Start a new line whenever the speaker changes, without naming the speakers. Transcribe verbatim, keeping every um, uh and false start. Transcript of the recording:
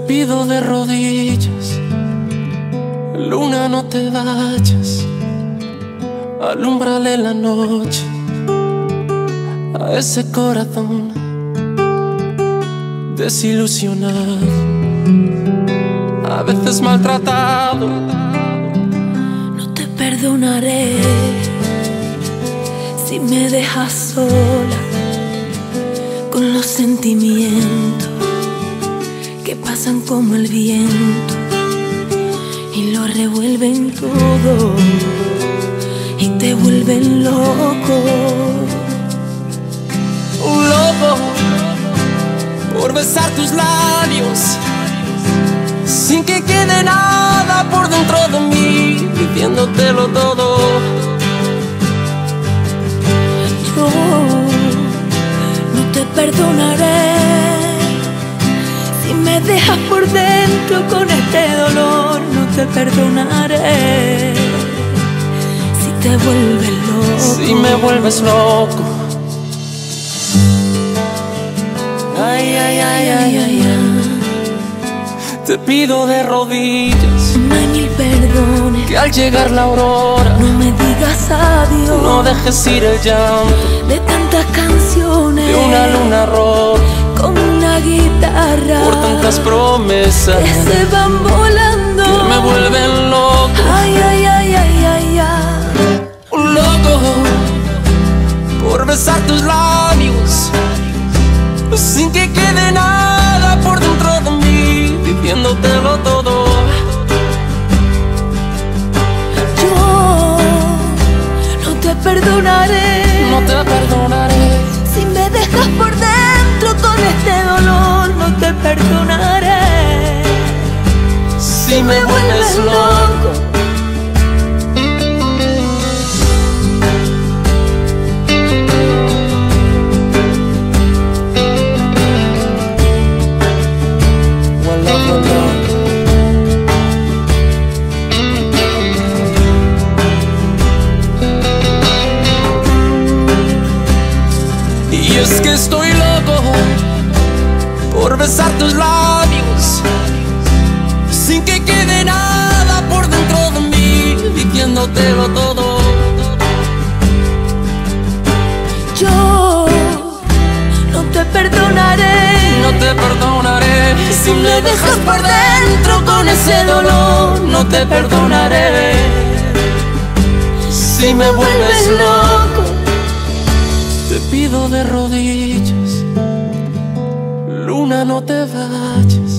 pido de rodillas, luna, no te vayas, alúmbrale la noche a ese corazón desilusionado, a veces maltratado.
No te perdonaré si me dejas sola con los sentimientos que pasan como el viento y lo revuelven todo y te vuelven loco.
Un loco por besar tus labios sin que quede nada por dentro de mí, pidiéndotelo todo.
Yo no te perdonaré si me dejas por dentro con este dolor. No te perdonaré si te vuelves loco.
Si me vuelves loco. Ay, ay, ay, ay, ay, ay. Te pido de rodillas,
no hay mil perdones,
que al llegar la aurora
no me digas adiós.
No dejes ir el llanto
de tantas canciones,
de una luna rota
con una guitarra,
por tantas promesas
que se van volando,
que me vuelven loco.
Ay, ay, ay, ay, ay, ay.
Un loco por besar tus labios sin que quede nada por dentro de mí, pidiéndotelo todo.
Yo no te perdonaré,
no te perdonaré
si me dejas por dentro con este dolor. No te perdonaré
si me vuelves loco. Y es que estoy loco por besar tus labios sin que quede nada por dentro de mí, pidiéndotelo todo.
Yo no te perdonaré,
no te perdonaré
si me dejas por dentro con ese dolor. No te perdonaré
si me vuelves loco. Te pido de rodillas, luna, no te vayas,